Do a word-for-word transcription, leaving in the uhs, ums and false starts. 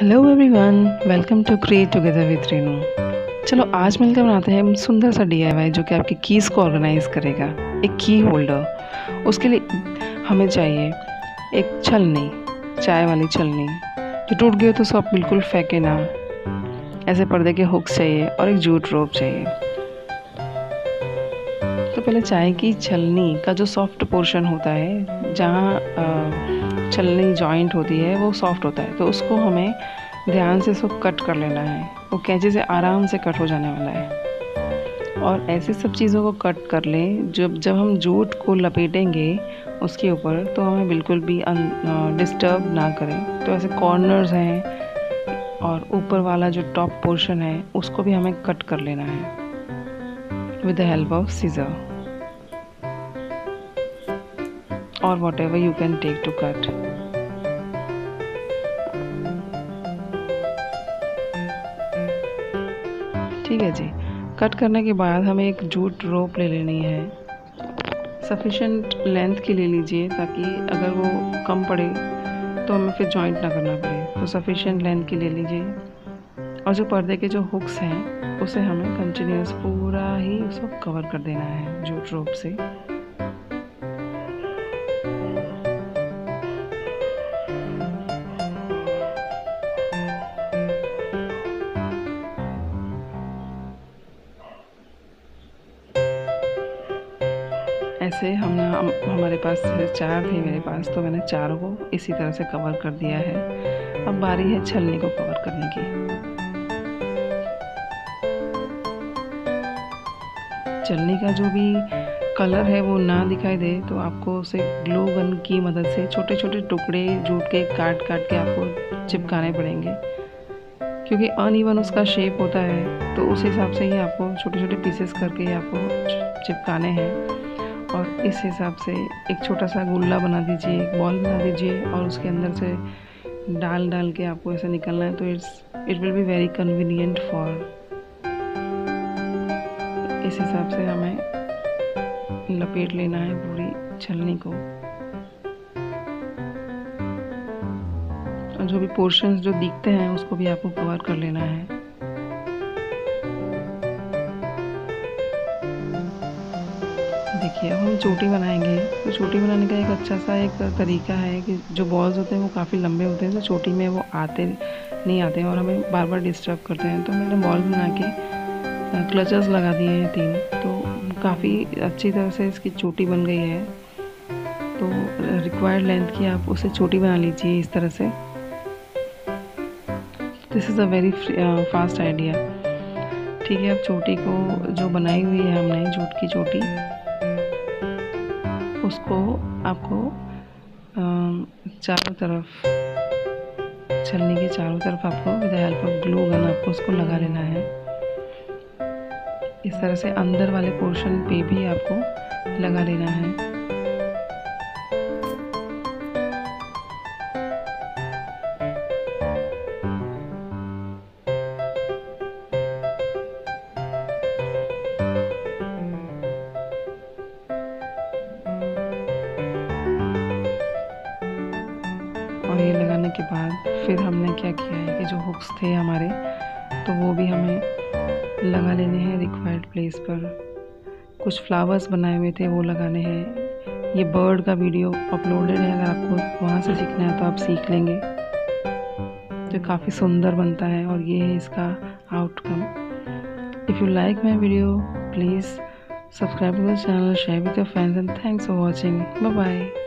Hello everyone, welcome to create together with Renu. चलो आज मिलकर बनाते हैं हम सुंदर सा डी आई वाई जो कि आपकी कीज़ को ऑर्गेनाइज करेगा। एक की होल्डर, उसके लिए हमें चाहिए एक छलनी, चाय वाली छलनी जो टूट गई हो तो उसको आप बिल्कुल फेंके ना। ऐसे पर्दे के हुक्स चाहिए और एक जूट रोप चाहिए। तो पहले चाय की छलनी का जो सॉफ्ट पोर्शन होता है, जहाँ छलनी जॉइंट होती है वो सॉफ्ट होता है, तो उसको हमें ध्यान से इसको कट कर लेना है। वो कैंची से आराम से कट हो जाने वाला है। और ऐसी सब चीज़ों को कट कर लें जब जब हम जूट को लपेटेंगे उसके ऊपर, तो हमें बिल्कुल भी डिस्टर्ब ना करें। तो ऐसे कॉर्नर्स हैं और ऊपर वाला जो टॉप पोर्शन है उसको भी हमें कट कर लेना है with the help of scissor or whatever you can take to cut. ठीक है जी। कट करने के बाद हमें एक जूट रोप ले लेनी है। सफिशेंट लेंथ की ले लीजिए ताकि अगर वो कम पड़े तो हमें फिर जॉइंट ना करना पड़े। तो सफिशेंट लेंथ की ले लीजिए। और जो पर्दे के जो हुक्स हैं उसे हमें कंटिन्यूस पूरा ही उसको कवर कर देना है जूट रोप से। ऐसे हम, हम हमारे पास चार थे मेरे पास, तो मैंने चारों को इसी तरह से कवर कर दिया है। अब बारी है छलनी को कवर करने की। छलनी का जो भी कलर है वो ना दिखाई दे तो आपको उसे ग्लू गन की मदद से छोटे छोटे टुकड़े जूट के काट काट के आपको चिपकाने पड़ेंगे, क्योंकि अनइवन उसका शेप होता है। तो उस हिसाब से ही आपको छोटे छोटे पीसेस करके आपको चिपकाने हैं। और इस हिसाब से एक छोटा सा गुल्ला बना दीजिए, एक बॉल बना दीजिए और उसके अंदर से डाल डाल के आपको ऐसे निकलना है। तो it's it will be very convenient for. इस हिसाब से हमें लपेट लेना है पूरी छलनी को। और जो भी पोर्शंस जो दिखते हैं उसको भी आपको कवर कर लेना है। देखिए अब हम चोटी बनाएंगे। तो चोटी बनाने का एक अच्छा सा एक तरीका है कि जो बॉल्स होते हैं वो काफ़ी लंबे होते हैं, तो चोटी में वो आते नहीं आते हैं और हमें बार बार डिस्टर्ब करते हैं। तो मैंने बॉल बना के क्लचर्स लगा दिए हैं तीन, तो काफ़ी अच्छी तरह से इसकी चोटी बन गई है। तो रिक्वायर्ड लेंथ की आप उसे चोटी बना लीजिए इस तरह से। This is a very fast idea. ठीक है, अब चोटी को जो बनाई हुई है हमने जूट की चोटी, उसको आपको चारों तरफ, छलनी के चारों तरफ आपको with the help of glue gun आपको उसको लगा लेना है। इस तरह से अंदर वाले पोर्शन पे भी आपको लगा लेना है। और ये लगाने के बाद फिर हमने क्या किया है कि जो हुक्स थे हमारे, तो वो भी हमें लगा लेने हैं रिक्वायर्ड प्लेस पर। कुछ फ्लावर्स बनाए हुए थे वो लगाने हैं। ये बर्ड का वीडियो अपलोडेड है, अगर आपको वहाँ से सीखना है तो आप सीख लेंगे। तो काफ़ी सुंदर बनता है और ये है इसका outcome. If you like my video please subscribe to the channel, share with your friends and thanks for watching. Bye bye.